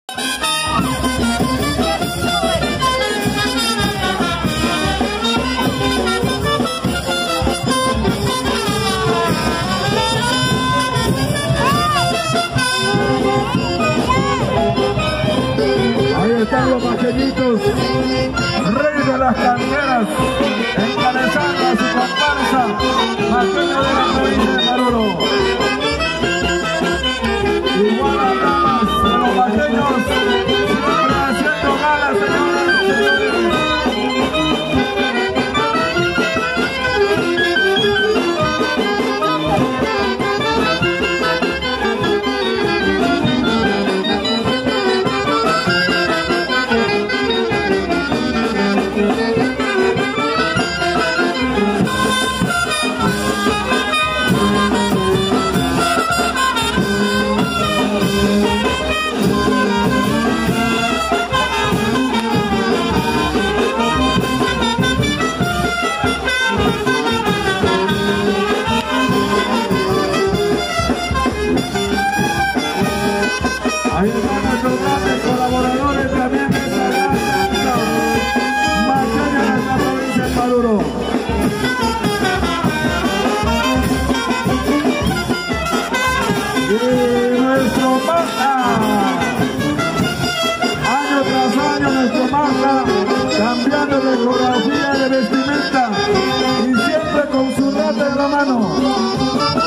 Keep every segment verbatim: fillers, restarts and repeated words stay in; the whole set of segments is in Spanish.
Están los pequeñitos, rey de las canteras, encabezando a su comparsa, Maqueño de la provincia de Paruro. Igual a damas de los maqueños, siempre haciendo gala, señoras y señores. Ahí están nuestros grandes colaboradores también de esta gran danza maqueña de esta provincia de Paruro. Y nuestro Magna, año tras año nuestro Magna, cambiando de coreografía, de vestimenta y siempre con su rata en la mano.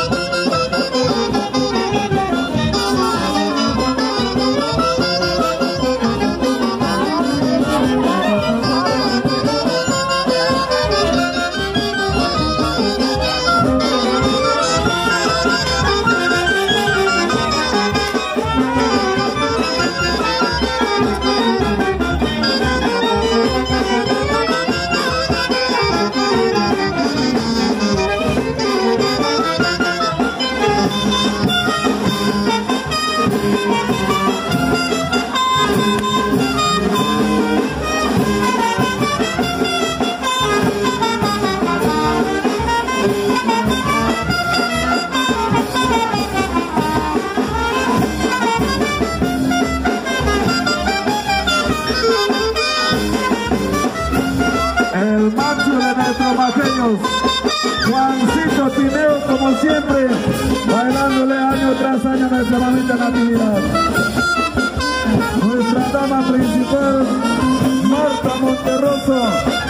El macho de nuestros maqueños, Juancito Tineo, como siempre, bailándole año tras año a nuestra mamita Natividad. Nuestra dama principal, Marta Monterroso.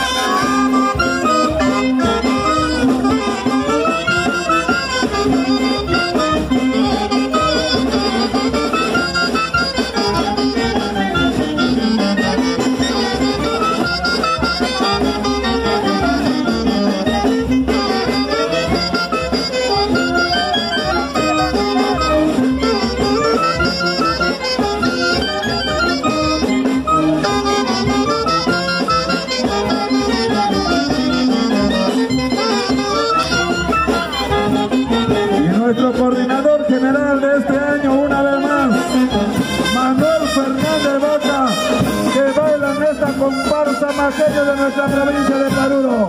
Nuestro coordinador general de este año, una vez más, Manuel Fernández Boca, que baila en esta comparsa maqueña de nuestra provincia de Paruro.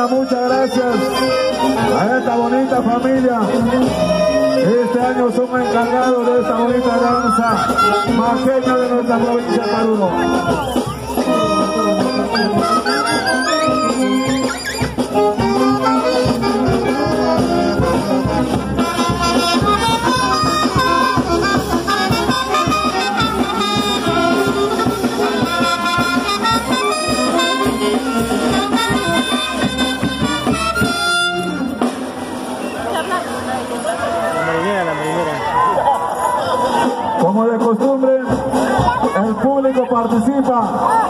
Maqueña, muchas gracias a esta bonita familia. Este año son encargados de esta bonita danza maqueña de nuestra provincia de Paruro. Como de costumbre, el público participa.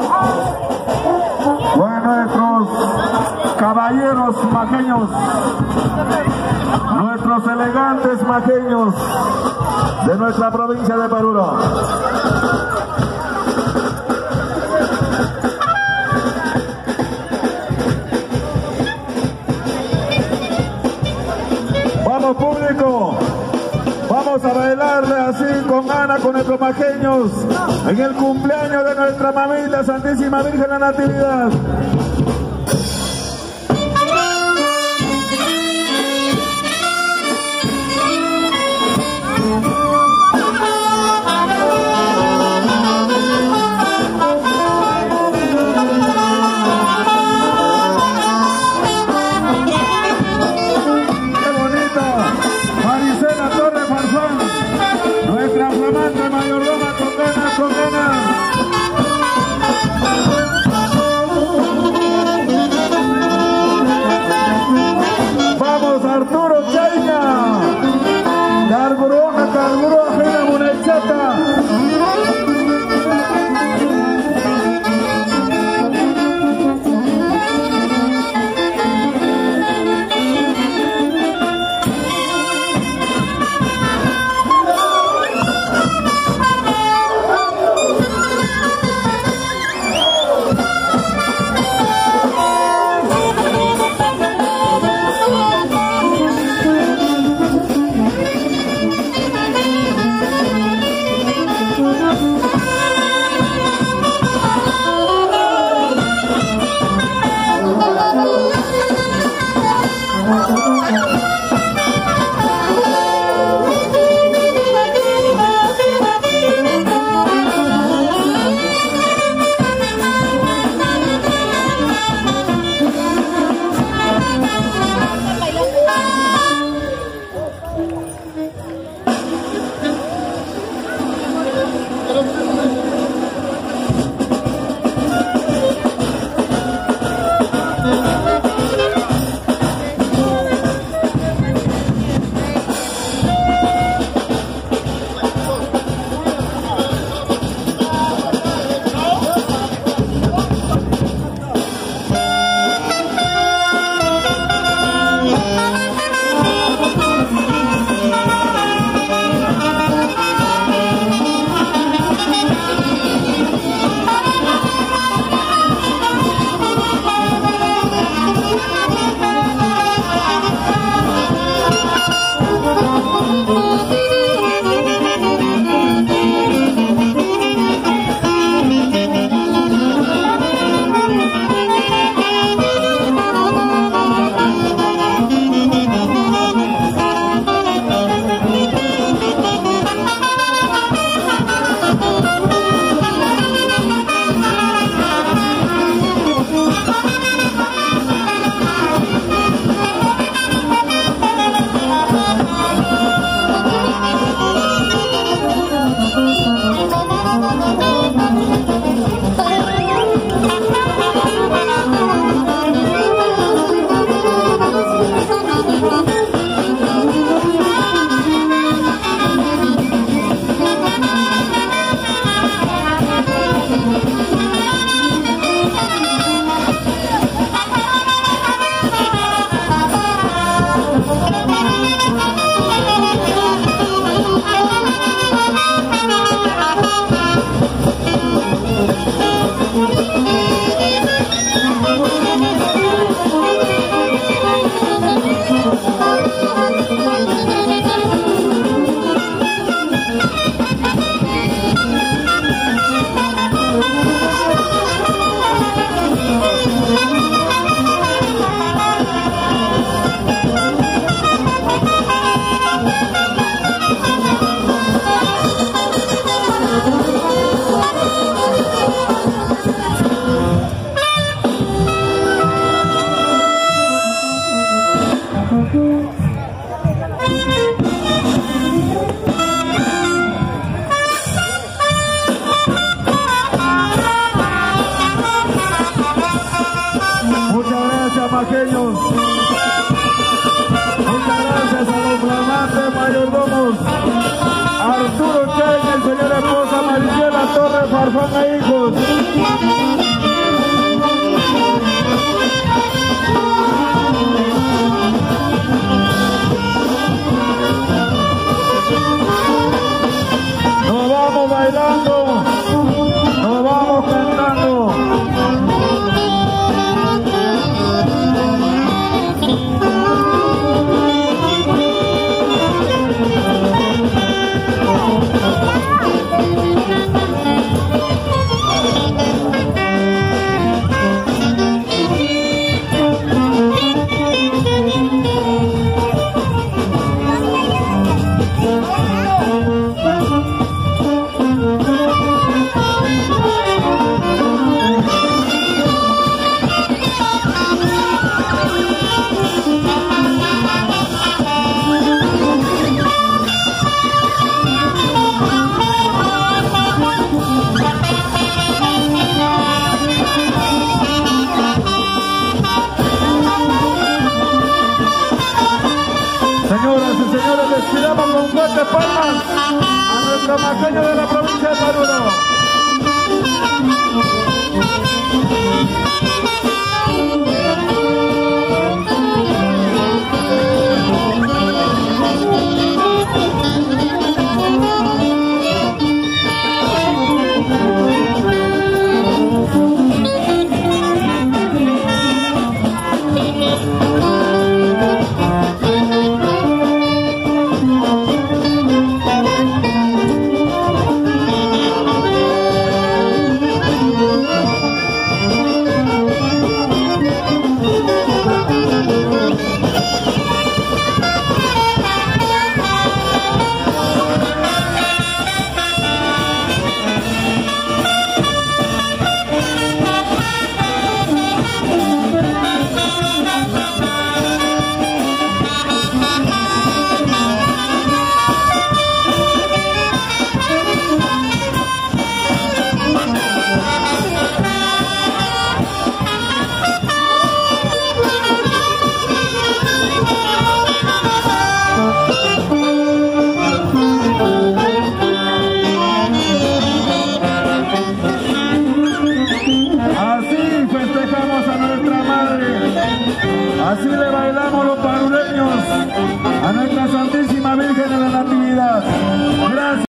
Bueno, nuestros caballeros maqueños, nuestros elegantes maqueños de nuestra provincia de Paruro. Vamos, público. Vamos a bailarle así con ganas con nuestros maqueños en el cumpleaños de nuestra mamita Santísima Virgen de la Natividad. Nuestra flamante mayordoma con ganas, con ganas. Vamos, Arturo Chaina. Carburoja, carburoja, ajena, munechata. maqueños. Muchas gracias a los flamantes mayordomos Arturo Chen, el señor esposa Maricela Torres Farfán e hijos. Nos vamos bailando, nos vamos cantando. Señoras y señores, les tiramos con fuertes palmas a nuestro maqueño de la provincia de Oruro.